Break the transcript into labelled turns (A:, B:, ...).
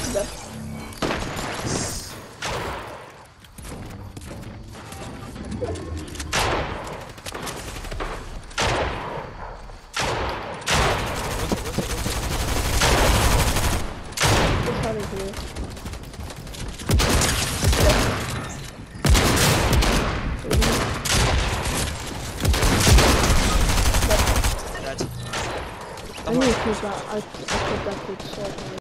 A: ده. مش عارف ليه. I need to use that. I put that good shit.